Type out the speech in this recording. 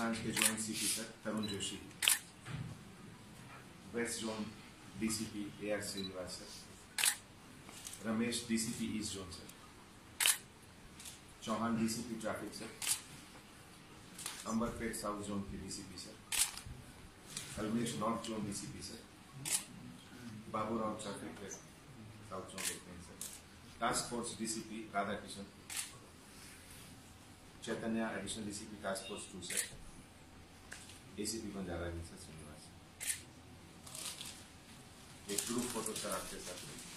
Branch के joint CP sir Tarun Joshi, west zone DCP AR Srinivas sir, Ramesh DCP east zone sir, Chauhan DCP traffic sir, Amberpet south zone के DCP sir, Kalmesh north zone DCP sir, Baburao traffic south zone देखते हैं sir, task force DCP Radhakishan, Chaitanya additional DCP task force 2 sir, ACP Banjara Hills sir Srinivas. एक group photo sir आपके साथ।